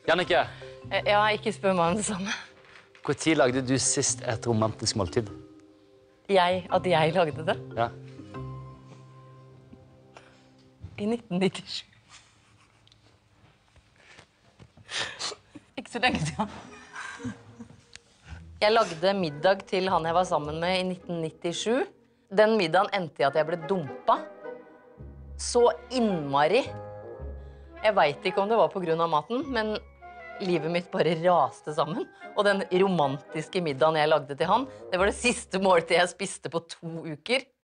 Jannicke, Ja, ikke spør meg om det samme. hvor tid lagde du sist et romantisk måltid? At jeg lagde det Ja. i 1997. Ikke så lenge siden. Jeg lagde middag til han jeg var sammen med i 1997. Den middagen endte i at jeg ble dumpa. Så innmari. Jeg vet ikke om det var på grunn av maten, men livet mitt bare raste sammen. Og den romantiske middagen jeg lagde til han, det var det siste måltidet jeg spiste på 2 uker.